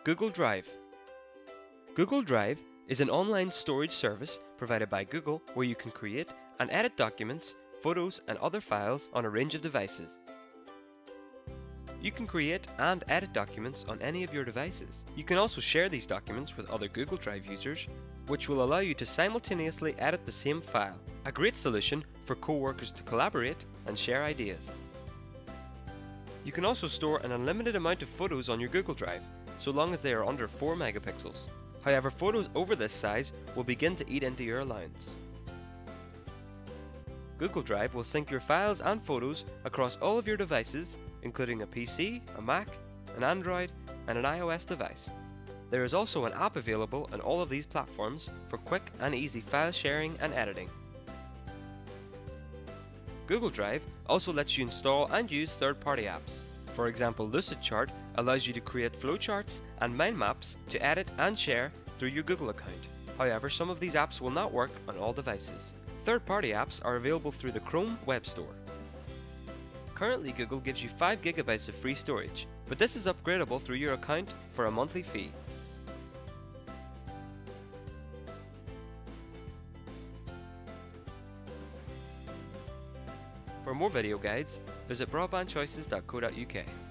Google Drive. Google Drive is an online storage service provided by Google where you can create and edit documents, photos and other files on a range of devices. You can create and edit documents on any of your devices. You can also share these documents with other Google Drive users, which will allow you to simultaneously edit the same file, a great solution for co-workers to collaborate and share ideas. You can also store an unlimited amount of photos on your Google Drive, so long as they are under 4 megapixels. However, photos over this size will begin to eat into your allowance. Google Drive will sync your files and photos across all of your devices, including a PC, a Mac, an Android, and an iOS device. There is also an app available on all of these platforms for quick and easy file sharing and editing. Google Drive also lets you install and use third-party apps. For example, Lucidchart allows you to create flowcharts and mind maps to edit and share through your Google account. However, some of these apps will not work on all devices. Third-party apps are available through the Chrome Web Store. Currently, Google gives you 5 GB of free storage, but this is upgradable through your account for a monthly fee. For more video guides, visit broadbandchoices.co.uk.